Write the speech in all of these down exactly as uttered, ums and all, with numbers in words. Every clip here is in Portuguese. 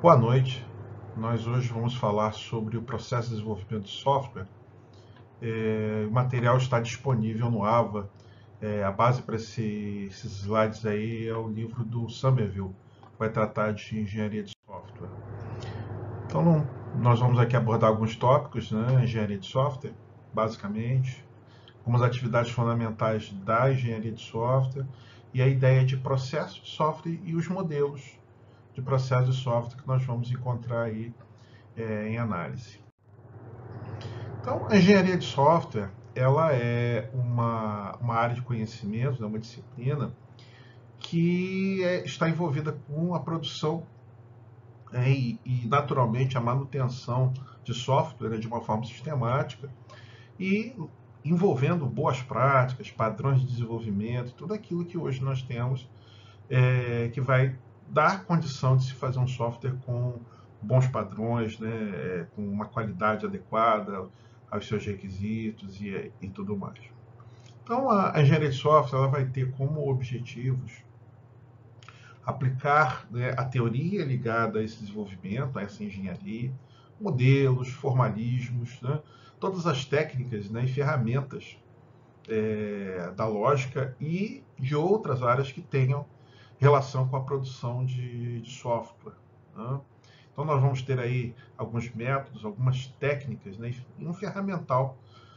Boa noite. Nós hoje vamos falar sobre o processo de desenvolvimento de software. É, o material está disponível no AVA. É, a base para esse, esses slides aí é o livro do Somerville, que vai tratar de engenharia de software. Então, não, nós vamos aqui abordar alguns tópicos, né? Engenharia de software, basicamente, algumas atividades fundamentais da engenharia de software e a ideia de processo de software e os modelos de processo de software que nós vamos encontrar aí é, em análise. Então, a engenharia de software, ela é uma, uma área de conhecimento, né, uma disciplina que é, está envolvida com a produção é, e, e, naturalmente, a manutenção de software, né, de uma forma sistemática e envolvendo boas práticas, padrões de desenvolvimento, tudo aquilo que hoje nós temos é, que vai dar condição de se fazer um software com bons padrões, né, com uma qualidade adequada aos seus requisitos e, e tudo mais. Então, a, a engenharia de software ela vai ter como objetivos aplicar, né, a teoria ligada a esse desenvolvimento, a essa engenharia, modelos, formalismos, né, todas as técnicas, né, e ferramentas é, da lógica e de outras áreas que tenham relação com a produção de, de software. Né? Então, nós vamos ter aí alguns métodos, algumas técnicas, né, e um ferramental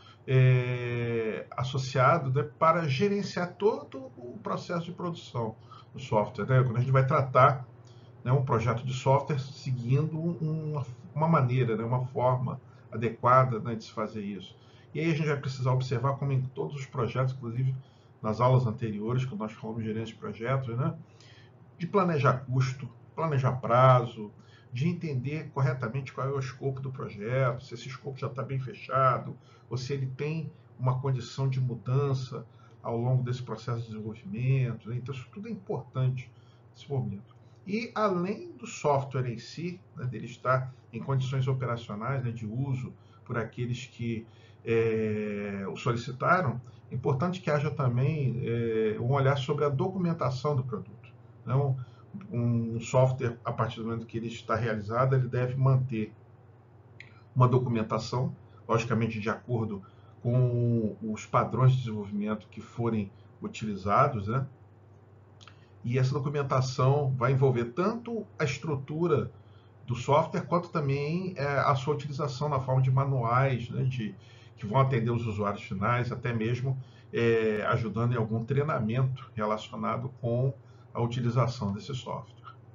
é, associado, né, para gerenciar todo o processo de produção do software. Né? Quando a gente vai tratar, né, um projeto de software seguindo uma, uma maneira, né, uma forma adequada, né, de se fazer isso. E aí a gente vai precisar observar, como em todos os projetos, inclusive nas aulas anteriores, quando nós falamos de gerência de projetos, né, de planejar custo, planejar prazo, de entender corretamente qual é o escopo do projeto, se esse escopo já está bem fechado, ou se ele tem uma condição de mudança ao longo desse processo de desenvolvimento. Né? Então, isso tudo é importante nesse momento. E, além do software em si, né, dele estar em condições operacionais, né, de uso por aqueles que é, o solicitaram, é importante que haja também é, um olhar sobre a documentação do produto. Então, um software, a partir do momento que ele está realizado, ele deve manter uma documentação, logicamente de acordo com os padrões de desenvolvimento que forem utilizados, né? E essa documentação vai envolver tanto a estrutura do software, quanto também é, a sua utilização na forma de manuais, né, de, que vão atender os usuários finais, até mesmo é, ajudando em algum treinamento relacionado com a utilização desse software.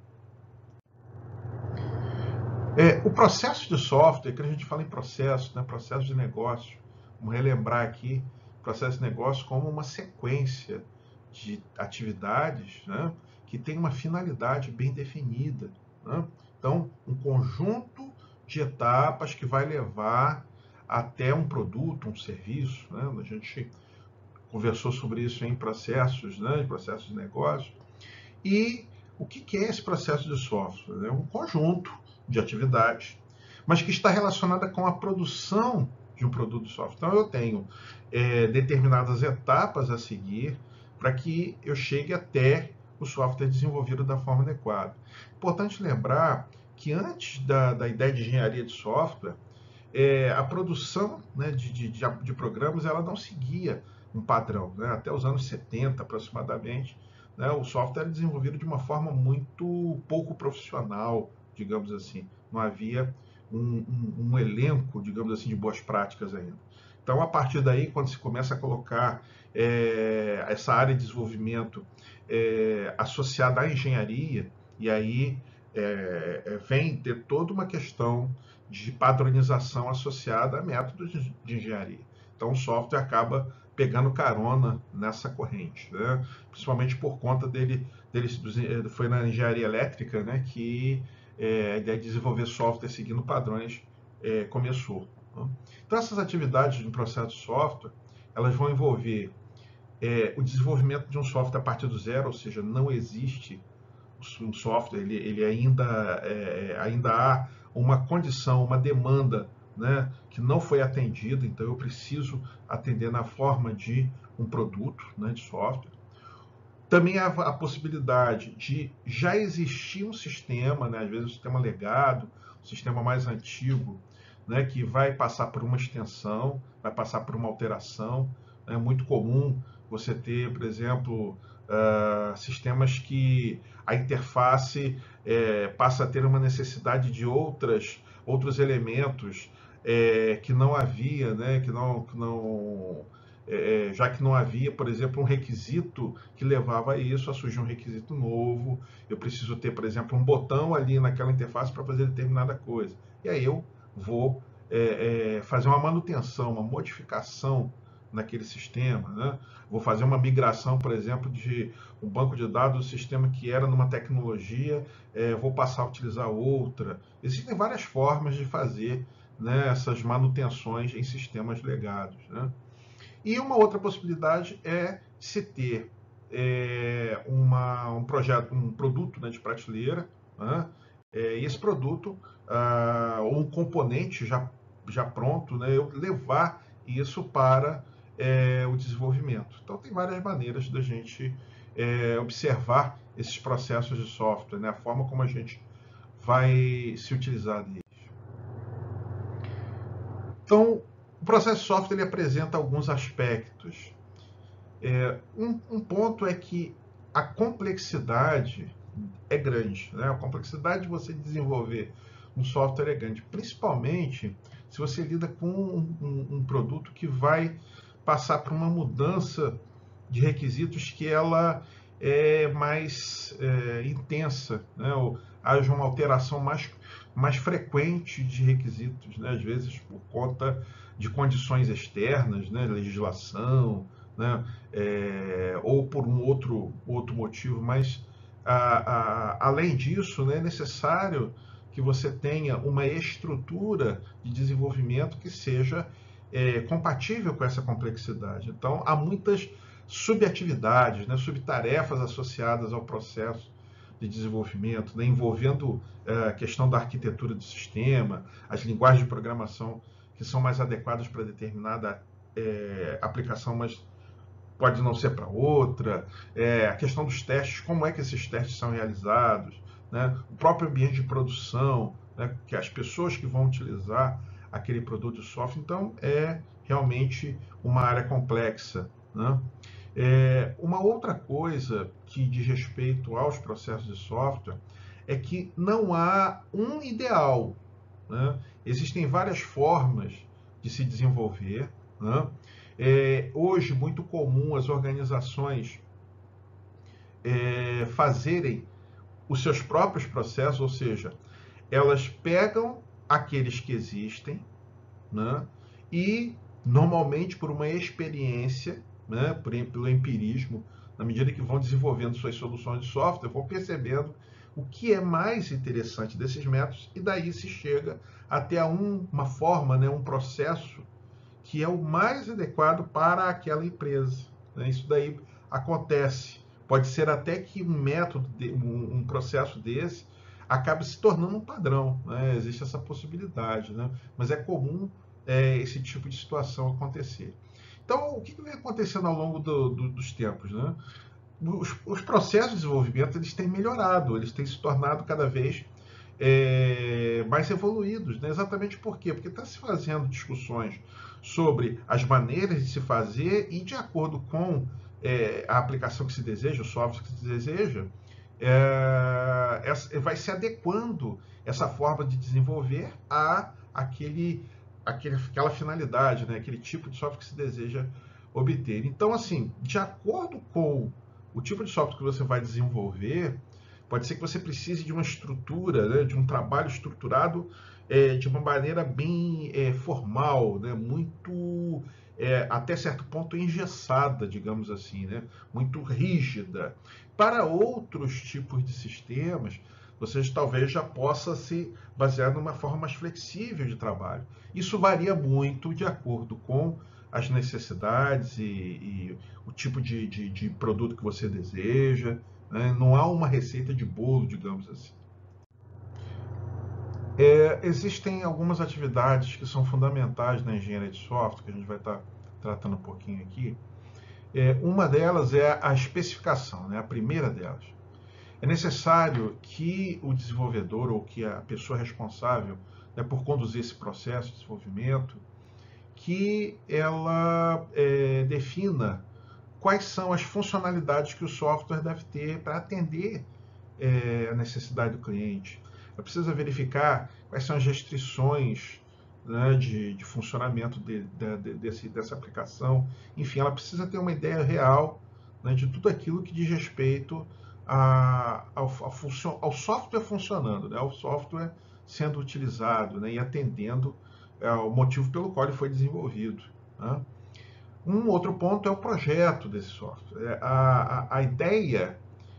É, o processo de software, que a gente fala em processo, né, processo de negócio, vamos relembrar aqui processo de negócio como uma sequência de atividades, né, que tem uma finalidade bem definida. Né? Então, um conjunto de etapas que vai levar até um produto, um serviço. Né? A gente conversou sobre isso em processos, né, em processos de negócio. E o que é esse processo de software? É um conjunto de atividades, mas que está relacionada com a produção de um produto de software. Então, eu tenho é, determinadas etapas a seguir para que eu chegue até o software desenvolvido da forma adequada. Importante lembrar que antes da, da ideia de engenharia de software, é, a produção, né, de, de, de programas ela não seguia um padrão. Né? Até os anos setenta, aproximadamente, né, o software era desenvolvido de uma forma muito pouco profissional, digamos assim. Não havia um, um, um elenco, digamos assim, de boas práticas ainda. Então, a partir daí, quando se começa a colocar é, essa área de desenvolvimento é, associada à engenharia, e aí é, vem ter toda uma questão de padronização associada a métodos de engenharia. Então, o software acaba pegando carona nessa corrente, né? Principalmente por conta dele, dele foi na engenharia elétrica, né, que é, a ideia de desenvolver software seguindo padrões é, começou. Né? Então, essas atividades de processo de software, elas vão envolver é, o desenvolvimento de um software a partir do zero, ou seja, não existe um software, ele, ele ainda, é, ainda há uma condição, uma demanda, né, que não foi atendida, então eu preciso atender na forma de um produto, né, de software. Também há a possibilidade de já existir um sistema, né, às vezes um sistema legado, um sistema mais antigo, né, que vai passar por uma extensão, vai passar por uma alteração. É muito comum você ter, por exemplo, uh, sistemas que a interface é, passa a ter uma necessidade de outras, outros elementos é, que não havia, né, que não, que não é, já que não havia, por exemplo, um requisito que levava a isso, a surgir um requisito novo. Eu preciso ter, por exemplo, um botão ali naquela interface para fazer determinada coisa. E aí eu vou é, é, fazer uma manutenção, uma modificação naquele sistema, né? Vou fazer uma migração, por exemplo, de um banco de dados do sistema que era numa tecnologia, é, vou passar a utilizar outra. Existem várias formas de fazer, né, essas manutenções em sistemas legados, né? E uma outra possibilidade é se ter é, uma, um projeto, um produto, né, de prateleira, né, é, e esse produto, ah, ou um componente já, já pronto, né, eu levar isso para é, o desenvolvimento. Então tem várias maneiras da gente é, observar esses processos de software, né, a forma como a gente vai se utilizar deles. Então, o processo de software ele apresenta alguns aspectos. É, um, um ponto é que a complexidade é grande, né? A complexidade de você desenvolver um software é grande, principalmente se você lida com um, um, um produto que vai passar por uma mudança de requisitos que ela é mais é, intensa, né? Ou haja uma alteração mais, mais frequente de requisitos, né? Às vezes por conta de condições externas, né? Legislação, né? É, ou por um outro, outro motivo, mas a, a, além disso, né, é necessário que você tenha uma estrutura de desenvolvimento que seja é, compatível com essa complexidade. Então, há muitas subatividades, né, subtarefas associadas ao processo de desenvolvimento, né, envolvendo é, a questão da arquitetura do sistema, as linguagens de programação que são mais adequadas para determinada é, aplicação, mas pode não ser para outra, é, a questão dos testes, como é que esses testes são realizados, né? O próprio ambiente de produção, né? Que as pessoas que vão utilizar aquele produto de software, então é realmente uma área complexa, né? É, uma outra coisa que diz respeito aos processos de software é que não há um ideal, né? Existem várias formas de se desenvolver, né? É hoje muito comum as organizações é, fazerem os seus próprios processos, ou seja, elas pegam aqueles que existem, né, e normalmente por uma experiência, né, por, pelo empirismo, na medida que vão desenvolvendo suas soluções de software, vão percebendo o que é mais interessante desses métodos e daí se chega até um, uma forma, né, um processo que é o mais adequado para aquela empresa, né? Isso daí acontece. Pode ser até que um método, um, um processo desse, acabe se tornando um padrão, né? Existe essa possibilidade, né? Mas é comum é, esse tipo de situação acontecer. Então, o que vem acontecendo ao longo do, do, dos tempos, né? Os, os processos de desenvolvimento eles têm melhorado, eles têm se tornado cada vez é, mais evoluídos, né? Exatamente por quê? Porque está se fazendo discussões sobre as maneiras de se fazer e de acordo com é, a aplicação que se deseja, o software que se deseja, é, é, vai se adequando essa forma de desenvolver a aquele, aquele, aquela finalidade, né? Aquele tipo de software que se deseja obter. Então, assim, de acordo com o tipo de software que você vai desenvolver, pode ser que você precise de uma estrutura, né, de um trabalho estruturado é, de uma maneira bem é, formal, né, muito, é, até certo ponto, engessada, digamos assim, né, muito rígida. Para outros tipos de sistemas, você talvez já possa se basear numa forma mais flexível de trabalho. Isso varia muito de acordo com as necessidades e, e o tipo de, de, de produto que você deseja. Né? Não há uma receita de bolo, digamos assim. É, existem algumas atividades que são fundamentais na engenharia de software, que a gente vai estar tratando um pouquinho aqui, É, uma delas é a especificação, né? A primeira delas. É necessário que o desenvolvedor ou que a pessoa responsável, né, por conduzir esse processo de desenvolvimento, que ela é, defina quais são as funcionalidades que o software deve ter para atender é, a necessidade do cliente. Ela precisa verificar quais são as restrições, né, de, de, funcionamento de, de, desse, dessa aplicação. Enfim, ela precisa ter uma ideia real, né, de tudo aquilo que diz respeito a, ao, ao, ao software funcionando, né, ao software sendo utilizado, né, e atendendo ao motivo pelo qual ele foi desenvolvido. Né. Um outro ponto é o projeto desse software. A, a, a ideia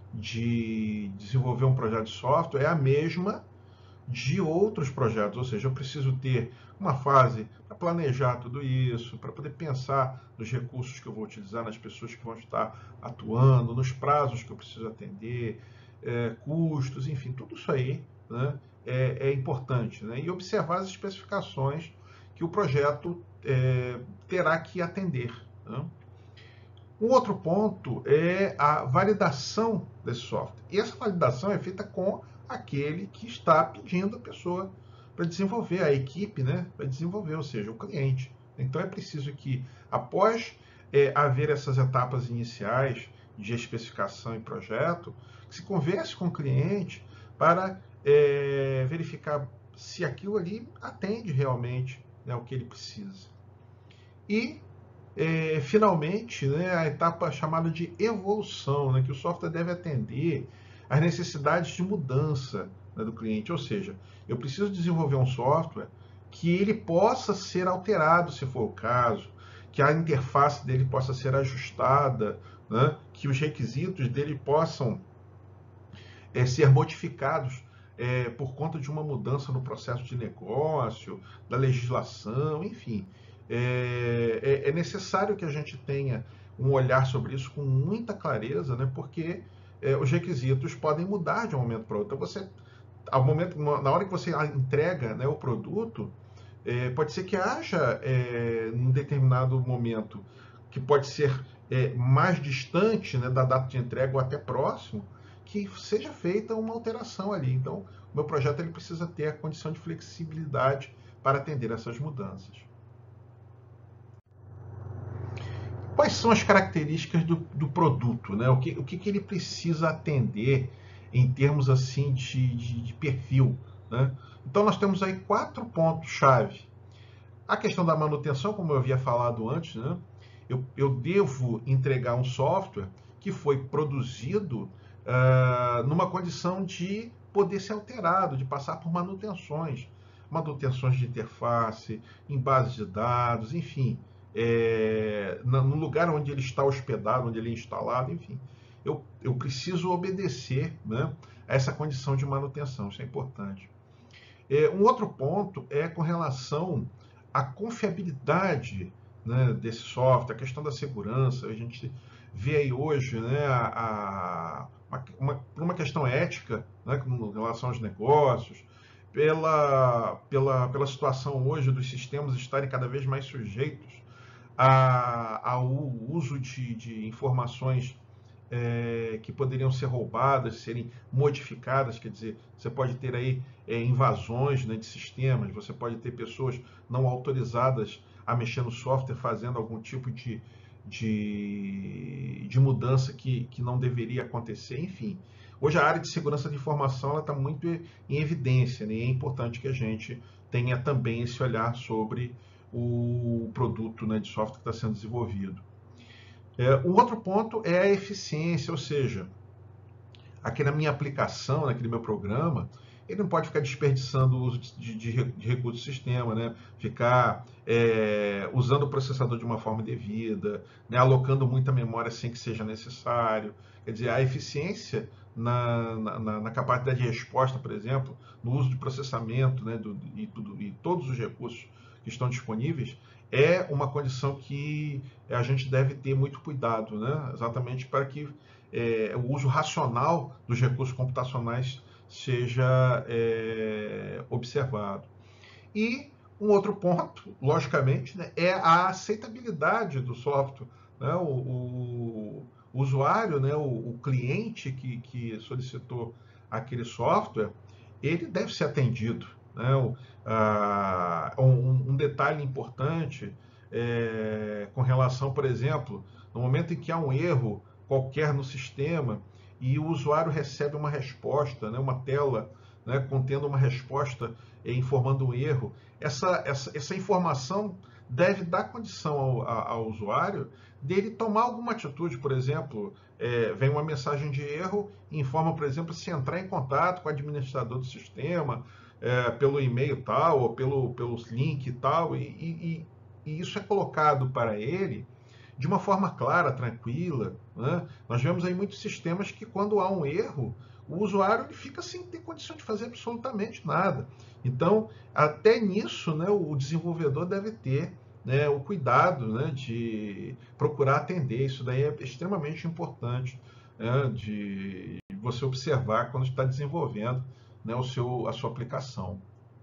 de desenvolver um projeto de software é a mesma de outros projetos, ou seja, eu preciso ter uma fase para planejar tudo isso, para poder pensar nos recursos que eu vou utilizar, nas pessoas que vão estar atuando, nos prazos que eu preciso atender, é, custos, enfim, tudo isso aí, né, é, é importante, né, e observar as especificações que o projeto é, terá que atender. Né. Um outro ponto é a validação desse software. E essa validação é feita com aquele que está pedindo a pessoa para desenvolver, a equipe, né, para desenvolver, ou seja, o cliente. Então é preciso que, após é, haver essas etapas iniciais de especificação e projeto, que se converse com o cliente para é, verificar se aquilo ali atende realmente, né, o que ele precisa. E é, finalmente, né, a etapa chamada de evolução, né, que o software deve atender às necessidades de mudança, né, do cliente. Ou seja, eu preciso desenvolver um software que ele possa ser alterado, se for o caso, que a interface dele possa ser ajustada, né, que os requisitos dele possam é, ser modificados é, por conta de uma mudança no processo de negócio, da legislação, enfim. É, é, é necessário que a gente tenha um olhar sobre isso com muita clareza, né, porque é, os requisitos podem mudar de um momento para outro. Então, você, ao momento, na hora que você entrega, né, o produto, é, pode ser que haja, é, num determinado momento, que pode ser é, mais distante, né, da data de entrega ou até próximo, que seja feita uma alteração ali. Então, o meu projeto ele precisa ter a condição de flexibilidade para atender essas mudanças. Quais são as características do, do produto, né? O que, o que, que ele precisa atender em termos assim de, de, de perfil, né? Então nós temos aí quatro pontos-chave. A questão da manutenção, como eu havia falado antes, né? eu, eu devo entregar um software que foi produzido uh, numa condição de poder ser alterado, de passar por manutenções, manutenções de interface, em bases de dados, enfim, é, no lugar onde ele está hospedado, onde ele é instalado, enfim. Eu, eu preciso obedecer, né, a essa condição de manutenção, isso é importante. É, um outro ponto é com relação à confiabilidade, né, desse software, a questão da segurança. A gente vê aí hoje, né, a, a, uma, por uma questão ética, né, com relação aos negócios, pela, pela, pela situação hoje dos sistemas estarem cada vez mais sujeitos a, ao uso de, de informações é, que poderiam ser roubadas, serem modificadas, quer dizer, você pode ter aí é, invasões, né, de sistemas, você pode ter pessoas não autorizadas a mexer no software fazendo algum tipo de, de, de mudança que, que não deveria acontecer, enfim. Hoje a área de segurança de informação está muito em evidência, né, e é importante que a gente tenha também esse olhar sobre o produto, né, de software que está sendo desenvolvido. É, o outro ponto é a eficiência, ou seja, aqui na minha aplicação, naquele meu programa, ele não pode ficar desperdiçando o uso de, de, de recursos do sistema, né? Ficar é, usando o processador de uma forma devida, né? Alocando muita memória sem que seja necessário. Quer dizer, a eficiência na, na, na capacidade de resposta, por exemplo, no uso de processamento, né? Do, e, tudo, e todos os recursos que estão disponíveis, é uma condição que a gente deve ter muito cuidado, né? Exatamente para que é, o uso racional dos recursos computacionais seja é, observado. E um outro ponto, logicamente, né, é a aceitabilidade do software, né, o, o, o usuário, né, o, o cliente que, que solicitou aquele software, ele deve ser atendido. Né? O, a, um, um detalhe importante é, com relação, por exemplo, no momento em que há um erro qualquer no sistema e o usuário recebe uma resposta, né, uma tela, né, contendo uma resposta informando um erro, essa, essa, essa informação deve dar condição ao, ao usuário dele tomar alguma atitude. Por exemplo, é, vem uma mensagem de erro e informa, por exemplo, se entrar em contato com o administrador do sistema, é, pelo e-mail tal, ou pelo, pelos link tal, e, e, e isso é colocado para ele de uma forma clara, tranquila. Né? Nós vemos aí muitos sistemas que, quando há um erro, o usuário ele fica sem ter condição de fazer absolutamente nada. Então, até nisso, né, o desenvolvedor deve ter, né, o cuidado, né, de procurar atender. Isso daí é extremamente importante, né, de você observar quando está desenvolvendo, né, o seu, a sua aplicação.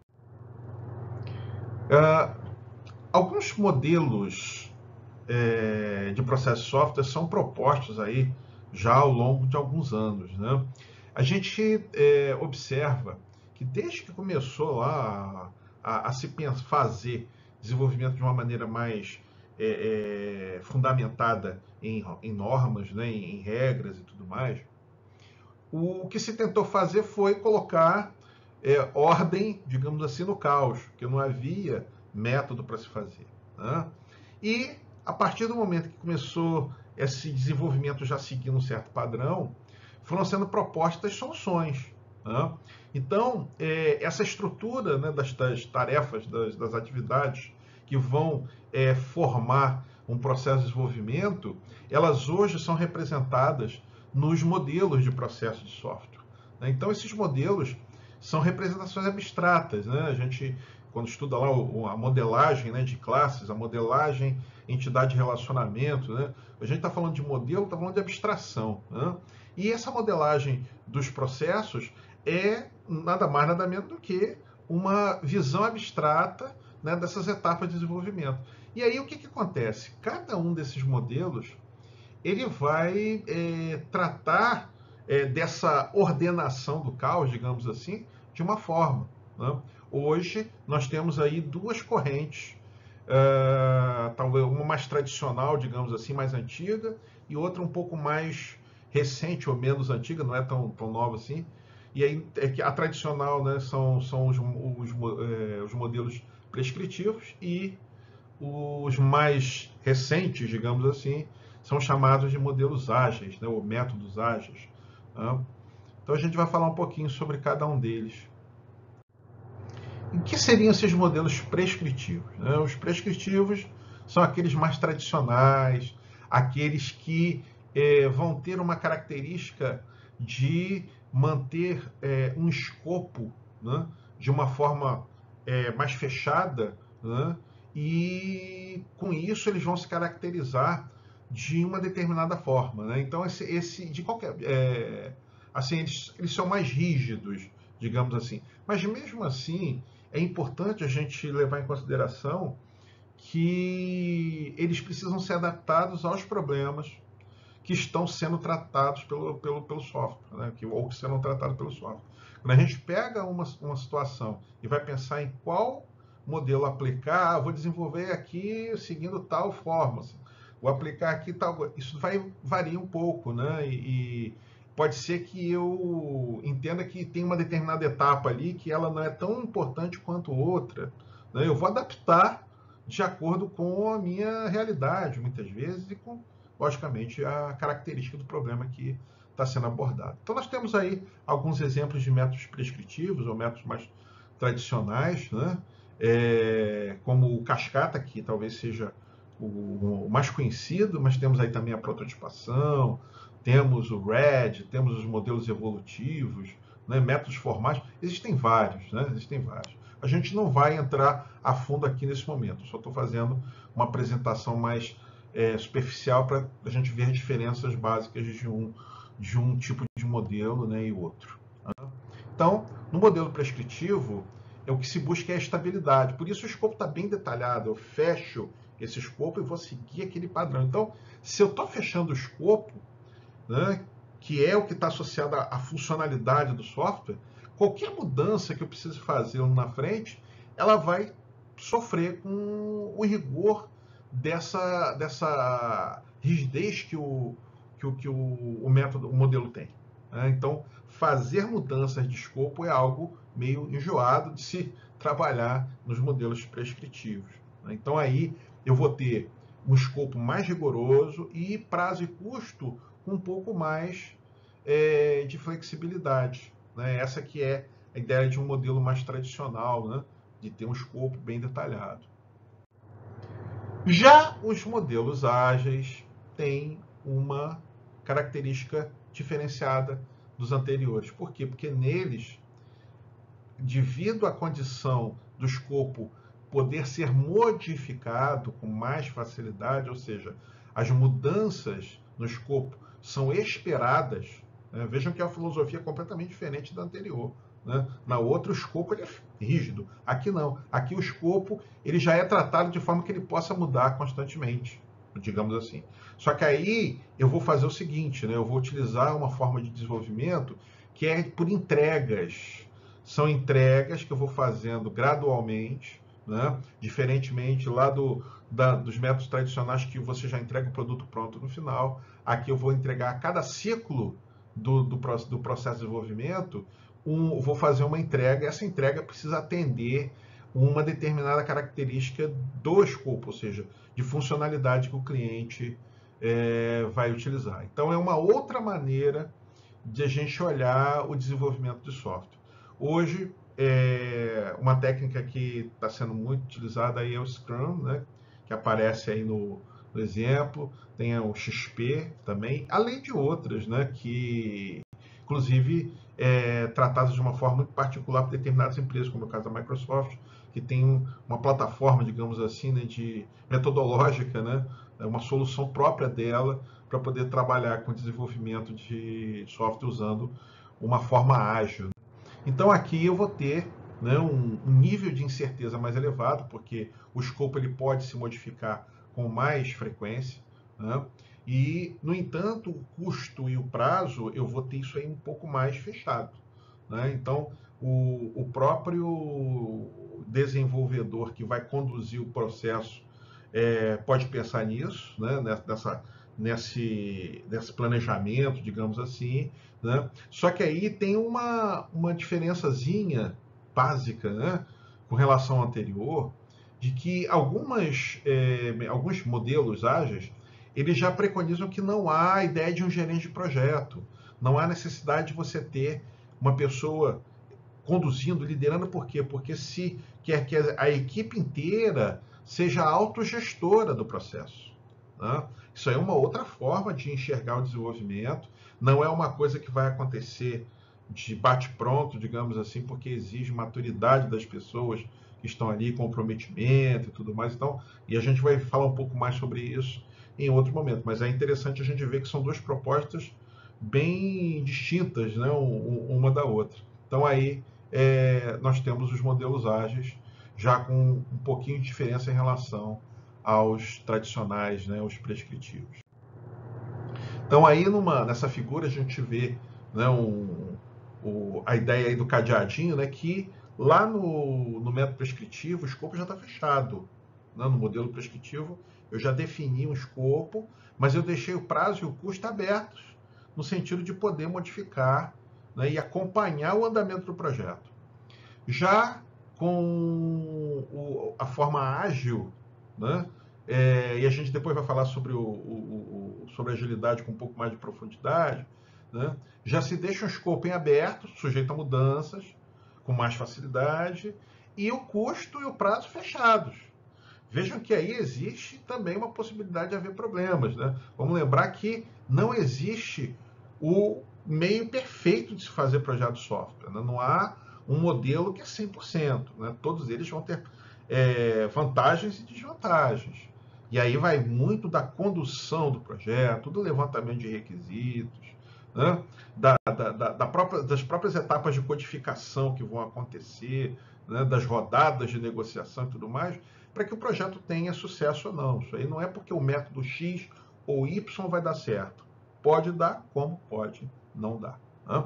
Uh, alguns modelos é, de processo de software são propostos aí já ao longo de alguns anos. Né? A gente é, observa que desde que começou lá a, a, a se pensar, fazer desenvolvimento de uma maneira mais é, é, fundamentada em, em normas, né, em, em regras e tudo mais, o que se tentou fazer foi colocar é, ordem, digamos assim, no caos, porque não havia método para se fazer. Né? E a partir do momento que começou esse desenvolvimento já seguindo um certo padrão, foram sendo propostas soluções. Né? Então, é, essa estrutura, né, das, das tarefas, das, das atividades que vão é, formar um processo de desenvolvimento, elas hoje são representadas nos modelos de processo de software. Né? Então, esses modelos são representações abstratas. Né? A gente, quando estuda lá a modelagem, né, de classes, a modelagem, entidade de relacionamento, né? A gente está falando de modelo, está falando de abstração. Né? E essa modelagem dos processos é nada mais, nada menos do que uma visão abstrata, né, dessas etapas de desenvolvimento. E aí o que, que acontece? Cada um desses modelos ele vai é, tratar é, dessa ordenação do caos, digamos assim, de uma forma. Né? Hoje nós temos aí duas correntes, uh, talvez uma mais tradicional, digamos assim, mais antiga, e outra um pouco mais recente ou menos antiga, não é tão, tão nova assim. E aí é que a tradicional, né, são, são os, os, é, os modelos prescritivos, e os mais recentes, digamos assim, são chamados de modelos ágeis, né, ou métodos ágeis. Né? Então a gente vai falar um pouquinho sobre cada um deles. E o que seriam esses modelos prescritivos? Né? Os prescritivos são aqueles mais tradicionais, aqueles que eh, vão ter uma característica de manter eh, um escopo, né, de uma forma eh, mais fechada, né, e com isso eles vão se caracterizar de uma determinada forma. Né? Então, esse, esse de qualquer. É, assim, eles, eles são mais rígidos, digamos assim. Mas mesmo assim, é importante a gente levar em consideração que eles precisam ser adaptados aos problemas que estão sendo tratados pelo, pelo, pelo software, né? que, ou que serão tratados pelo software. Quando a gente pega uma, uma situação e vai pensar em qual modelo aplicar, ah, vou desenvolver aqui seguindo tal forma, assim, vou aplicar aqui tal, isso vai varia um pouco, né? E, e pode ser que eu entenda que tem uma determinada etapa ali que ela não é tão importante quanto outra, né? Eu vou adaptar de acordo com a minha realidade, muitas vezes, e com, logicamente, a característica do problema que está sendo abordado. Então, nós temos aí alguns exemplos de métodos prescritivos ou métodos mais tradicionais, né? É, como o Cascata, que talvez seja o, o mais conhecido, mas temos aí também a prototipação, temos o RED, temos os modelos evolutivos, né? Métodos formais, existem vários, né? Existem vários. A gente não vai entrar a fundo aqui nesse momento, só estou fazendo uma apresentação mais é, superficial para a gente ver as diferenças básicas de um, de um tipo de modelo, né, e outro. Então, no modelo prescritivo, é o que se busca é a estabilidade. Por isso o escopo está bem detalhado. Eu fecho esse escopo e vou seguir aquele padrão. Então, se eu estou fechando o escopo, né, que é o que está associado à funcionalidade do software, qualquer mudança que eu precise fazer na frente, ela vai sofrer com o rigor dessa, dessa rigidez que o, que o, que o, o método, o modelo tem. Né? Então, fazer mudanças de escopo é algo meio enjoado de se trabalhar nos modelos prescritivos. Né? Então, aí eu vou ter um escopo mais rigoroso e prazo e custo um pouco mais é, de flexibilidade. Né? Essa que é a ideia de um modelo mais tradicional, né? De ter um escopo bem detalhado. Já os modelos ágeis têm uma característica diferenciada dos anteriores. Por quê? Porque neles, devido à condição do escopo poder ser modificado com mais facilidade, ou seja, as mudanças no escopo são esperadas. Né? Vejam que a filosofia é completamente diferente da anterior. Né? Na outra, o escopo ele é rígido. Aqui não. Aqui o escopo ele já é tratado de forma que ele possa mudar constantemente, digamos assim. Só que aí eu vou fazer o seguinte, né? Eu vou utilizar uma forma de desenvolvimento que é por entregas. São entregas que eu vou fazendo gradualmente, né? Diferentemente lá do, da, dos métodos tradicionais que você já entrega o produto pronto no final. Aqui eu vou entregar a cada ciclo do, do, do processo de desenvolvimento, um, vou fazer uma entrega, e essa entrega precisa atender uma determinada característica do escopo, ou seja, de funcionalidade que o cliente é, vai utilizar. Então, é uma outra maneira de a gente olhar o desenvolvimento de software. Hoje, é, uma técnica que está sendo muito utilizada aí é o Scrum, né, que aparece aí no, no exemplo, tem o X P também, além de outras, né, que inclusive é, tratadas de uma forma muito particular por determinadas empresas, como é o caso da Microsoft, que tem um, uma plataforma, digamos assim, né, de metodológica, né, uma solução própria dela para poder trabalhar com desenvolvimento de software usando uma forma ágil. Então aqui eu vou ter, né, um, um nível de incerteza mais elevado, porque o escopo ele pode se modificar com mais frequência, né? E, no entanto, o custo e o prazo, eu vou ter isso aí um pouco mais fechado. Né? Então, o, o próprio desenvolvedor que vai conduzir o processo é, pode pensar nisso, né? Nessa, nesse, nesse planejamento, digamos assim. Né? Só que aí tem uma, uma diferençazinha básica, né? Com relação ao anterior, de que algumas, é, alguns modelos ágeis eles já preconizam que não há a ideia de um gerente de projeto, não há necessidade de você ter uma pessoa conduzindo, liderando, por quê? Porque se quer que a equipe inteira seja autogestora do processo. Né? Isso aí é uma outra forma de enxergar o desenvolvimento, não é uma coisa que vai acontecer de bate-pronto, digamos assim, porque exige maturidade das pessoas que estão ali, comprometimento e tudo mais. Então, e a gente vai falar um pouco mais sobre isso em outro momento, mas é interessante a gente ver que são duas propostas bem distintas, né, uma da outra. Então aí é, nós temos os modelos ágeis já com um pouquinho de diferença em relação aos tradicionais, né, os prescritivos. Então aí numa, nessa figura a gente vê, né, um, o, a ideia aí do cadeadinho, né, que lá no, no método prescritivo o escopo já está fechado. Né, no modelo prescritivo eu já defini um escopo, mas eu deixei o prazo e o custo abertos, no sentido de poder modificar, né, e acompanhar o andamento do projeto. Já com o, a forma ágil, né, é, e a gente depois vai falar sobre, o, o, o, sobre a agilidade com um pouco mais de profundidade, né, já se deixa um escopo em aberto, sujeito a mudanças, com mais facilidade, e o custo e o prazo fechados. Vejam que aí existe também uma possibilidade de haver problemas. Né? Vamos lembrar que não existe o meio perfeito de se fazer projeto de software. Né? Não há um modelo que é cem por cento. Né? Todos eles vão ter é, vantagens e desvantagens. E aí vai muito da condução do projeto, do levantamento de requisitos, né? da, da, da própria, das próprias etapas de codificação que vão acontecer, né? Das rodadas de negociação e tudo mais, para que o projeto tenha sucesso ou não. Isso aí não é porque o método X ou Y vai dar certo. Pode dar, como pode não dar. Né?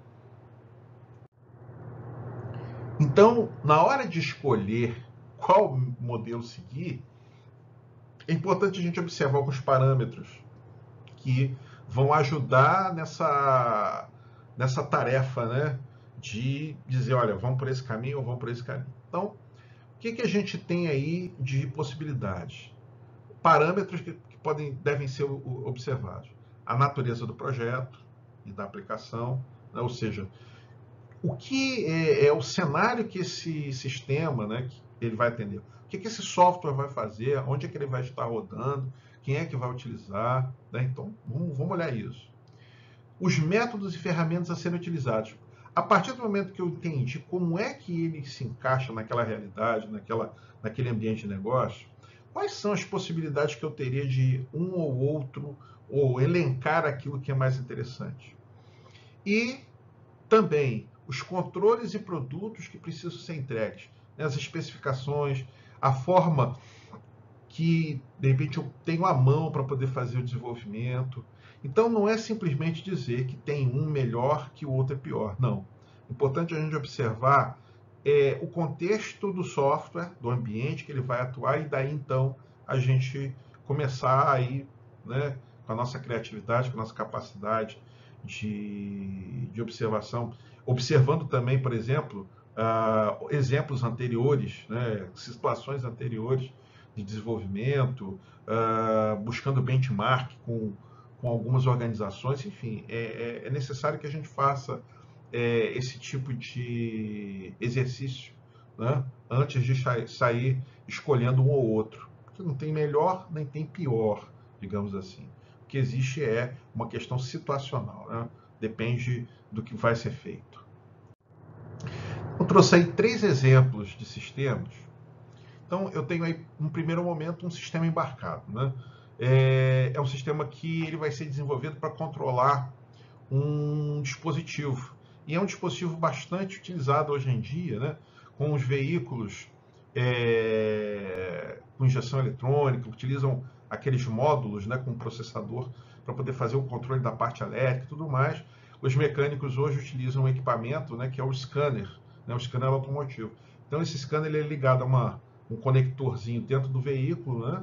Então, na hora de escolher qual modelo seguir, é importante a gente observar alguns parâmetros que vão ajudar nessa, nessa tarefa, né, de dizer, olha, vamos por esse caminho ou vamos por esse caminho. Então, o que, que a gente tem aí de possibilidades? Parâmetros que, que podem, devem ser observados. A natureza do projeto e da aplicação, né, ou seja, o que é, é o cenário que esse sistema, né, que ele vai atender. O que, que esse software vai fazer, onde é que ele vai estar rodando, quem é que vai utilizar. Né? Então, vamos, vamos olhar isso. Os métodos e ferramentas a serem utilizados. A partir do momento que eu entendi como é que ele se encaixa naquela realidade, naquela, naquele ambiente de negócio, quais são as possibilidades que eu teria de um ou outro, ou elencar aquilo que é mais interessante. E também os controles e produtos que precisam ser entregues, né? As especificações, a forma que, de repente, eu tenho à mão para poder fazer o desenvolvimento. Então, não é simplesmente dizer que tem um melhor que o outro é pior. Não. É importante a gente observar é, o contexto do software, do ambiente que ele vai atuar, e daí, então, a gente começar aí, né, com a nossa criatividade, com a nossa capacidade de, de observação, observando também, por exemplo, uh, exemplos anteriores, né, situações anteriores de desenvolvimento, uh, buscando benchmark com, com algumas organizações, enfim, é, é necessário que a gente faça é, esse tipo de exercício, né, antes de sair escolhendo um ou outro, porque não tem melhor nem tem pior, digamos assim. O que existe é uma questão situacional, né? Depende do que vai ser feito. Eu trouxe aí três exemplos de sistemas. Então, eu tenho aí, no primeiro momento, um sistema embarcado. Né? É, é um sistema que ele vai ser desenvolvido para controlar um dispositivo. E é um dispositivo bastante utilizado hoje em dia, né? Com os veículos é, com injeção eletrônica, utilizam aqueles módulos, né, com processador para poder fazer o controle da parte elétrica e tudo mais. Os mecânicos hoje utilizam um equipamento, né, que é o scanner, né, o scanner automotivo. Então, esse scanner ele é ligado a uma, um conectorzinho dentro do veículo, né?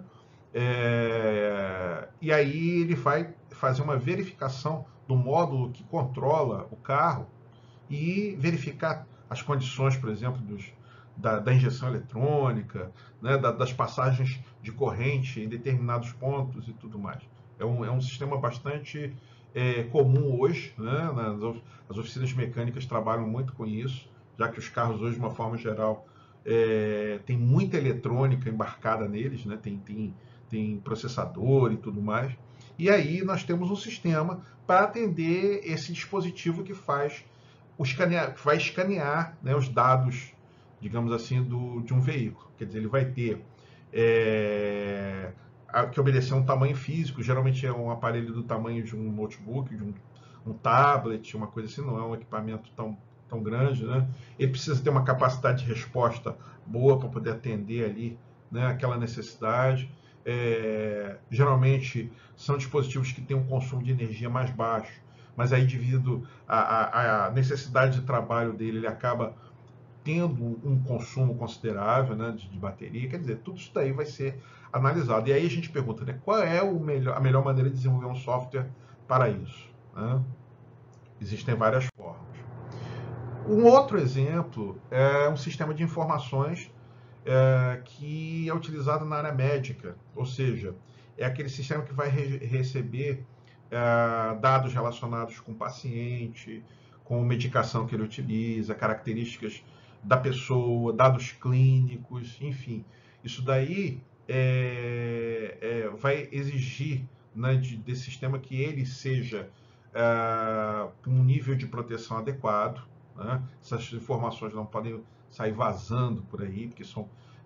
É, e aí ele vai fazer uma verificação do módulo que controla o carro e verificar as condições, por exemplo, dos, da, da injeção eletrônica, né, da, das passagens de corrente em determinados pontos e tudo mais. É um, é um sistema bastante é, comum hoje, né, nas, as oficinas mecânicas trabalham muito com isso, já que os carros hoje, de uma forma geral, é, tem muita eletrônica embarcada neles, né, tem, tem, tem processador e tudo mais. E aí nós temos um sistema para atender esse dispositivo que faz o escanear, vai escanear, né, os dados, digamos assim, do, de um veículo. Quer dizer, ele vai ter é, a, que obedecer a um tamanho físico, geralmente é um aparelho do tamanho de um notebook, de um, um tablet, uma coisa assim, não é um equipamento tão, tão grande. Né? Ele precisa ter uma capacidade de resposta boa para poder atender ali, né, aquela necessidade. É, geralmente são dispositivos que têm um consumo de energia mais baixo, mas aí devido à, à necessidade de trabalho dele, ele acaba tendo um consumo considerável, né, de, de bateria. Quer dizer, tudo isso daí vai ser analisado. E aí a gente pergunta, né, qual é o melhor, a melhor maneira de desenvolver um software para isso? Né? Existem várias formas. Um outro exemplo é um sistema de informações é, que é utilizado na área médica, ou seja, é aquele sistema que vai re receber é, dados relacionados com o paciente, com a medicação que ele utiliza, características da pessoa, dados clínicos, enfim. Isso daí é, é, vai exigir, né, de, desse sistema que ele seja é, um nível de proteção adequado. Né? Essas informações não podem sair vazando por aí, porque são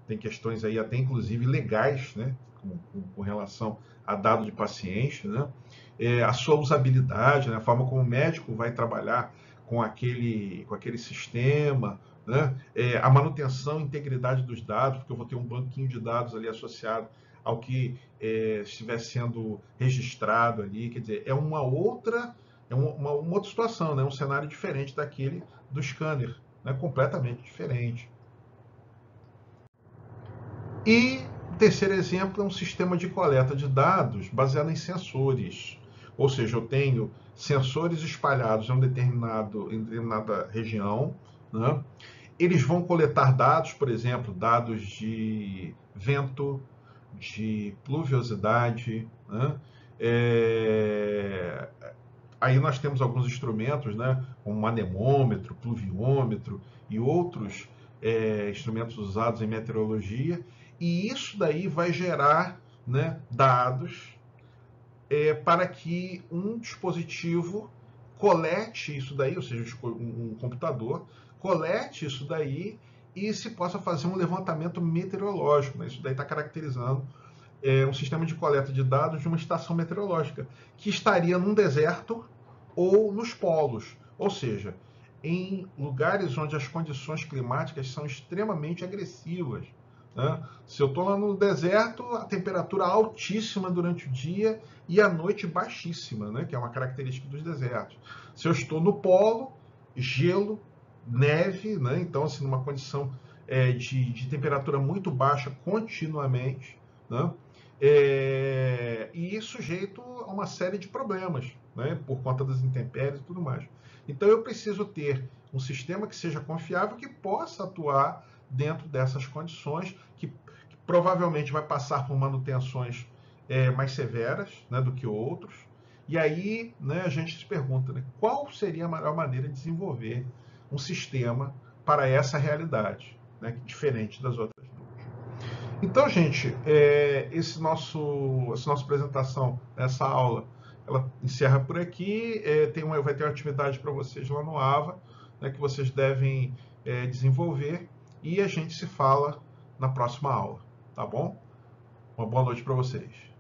tem questões aí até inclusive legais, né, com, com, com relação a dado de paciente, né, é, a sua usabilidade, né, a forma como o médico vai trabalhar com aquele, com aquele sistema, né, é, a manutenção e integridade dos dados, porque eu vou ter um banquinho de dados ali associado ao que é, estiver sendo registrado ali, quer dizer, é uma outra, é uma, uma, uma outra situação, né, um cenário diferente daquele do scanner, né, completamente diferente. E o terceiro exemplo é um sistema de coleta de dados baseado em sensores. Ou seja, eu tenho sensores espalhados em, um determinado, em determinada região, né? Eles vão coletar dados, por exemplo, dados de vento, de pluviosidade, né? É... Aí nós temos alguns instrumentos, né, como anemômetro, pluviômetro e outros é, instrumentos usados em meteorologia, e isso daí vai gerar, né, dados é, para que um dispositivo colete isso daí, ou seja, um, um computador colete isso daí e se possa fazer um levantamento meteorológico. Né? Isso daí está caracterizando é, um sistema de coleta de dados de uma estação meteorológica, que estaria num deserto ou nos polos, ou seja, em lugares onde as condições climáticas são extremamente agressivas. Né? Se eu estou lá no deserto, a temperatura altíssima durante o dia e a noite baixíssima, né? Que é uma característica dos desertos. Se eu estou no polo, gelo, neve, né? Então, assim, numa condição é, de, de temperatura muito baixa continuamente, né? É, e sujeito a uma série de problemas, né, por conta das intempéries e tudo mais. Então eu preciso ter um sistema que seja confiável, que possa atuar dentro dessas condições, que, que provavelmente vai passar por manutenções é, mais severas, né, do que outros. E aí, né, a gente se pergunta, né, qual seria a melhor maneira de desenvolver um sistema para essa realidade, né, diferente das outras. Então, gente, é, esse nosso, essa nossa apresentação, essa aula, ela encerra por aqui. É, tem uma, vai ter uma atividade para vocês lá no AVA, né, que vocês devem é, desenvolver, e a gente se fala na próxima aula, tá bom? Uma boa noite para vocês.